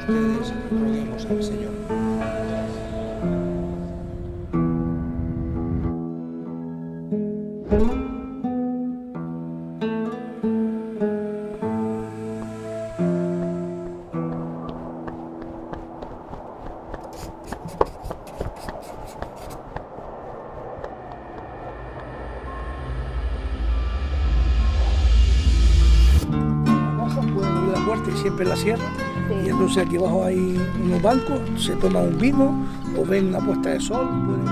ustedes, roguemos al Señor. Pueden abrir la puerta y siempre la cierran. Sí. Y entonces aquí abajo hay unos bancos, se toma un vino o ven una puesta de sol.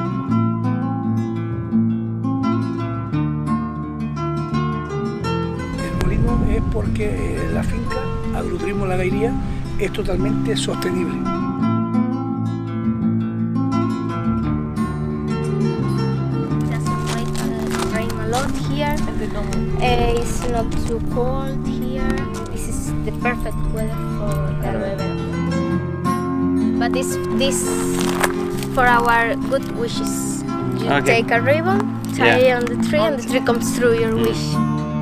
El molino es porque la finca, Agroturismo La Gairía, es totalmente sostenible. It's not too cold here. This is the perfect weather for Teruel. But this for our good wishes. You take a ribbon, tie it on the tree, and the tree comes through your wish.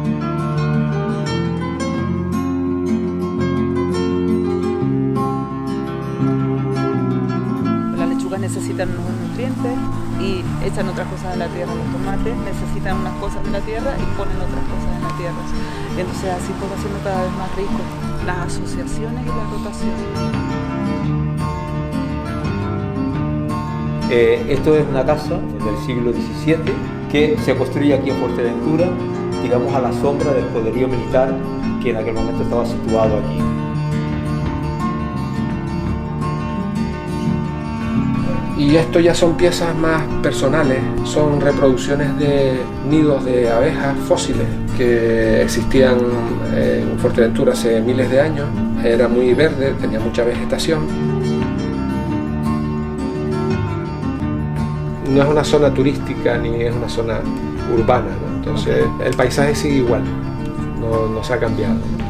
Las lechugas necesitan unos nutrientes y echan otras cosas de la tierra. Los tomates necesitan unas cosas de la tierra y ponen otras cosas en la tierra. Entonces así pues va siendo cada vez más rico. Las asociaciones y la rotación. Esto es una casa del siglo XVII que se construye aquí en Fuerteventura, digamos a la sombra del poderío militar que en aquel momento estaba situado aquí. Y esto ya son piezas más personales, son reproducciones de nidos de abejas fósiles que existían en Fuerteventura hace miles de años. Era muy verde, tenía mucha vegetación. No es una zona turística ni es una zona urbana, ¿no? Entonces el paisaje sigue igual, no se ha cambiado.